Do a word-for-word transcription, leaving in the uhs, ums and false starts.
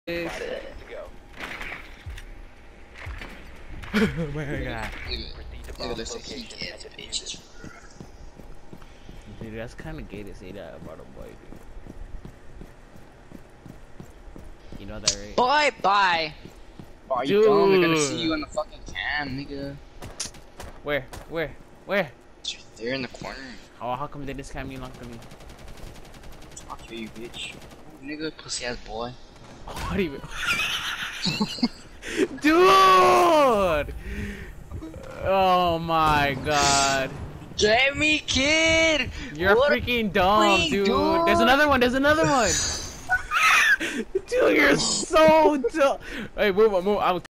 Oh my god. Dude, looks like he gets bitches. Dude, that's kind of gay to say that about a boy, dude. You know that, right? Bye bye. Oh, are you Dude. dumb? They're gonna see you on the fucking cam, nigga. Where? Where? Where? It's right there in the corner. Oh, how come they just cam you long for me? Fuck you, bitch. Oh, nigga, pussy ass boy. What do you Dude! Oh my god. Get me, kid! You're What freaking dumb, dude. dude. There's another one. There's another one. Dude, you're so dumb. Hey, move, move. I'm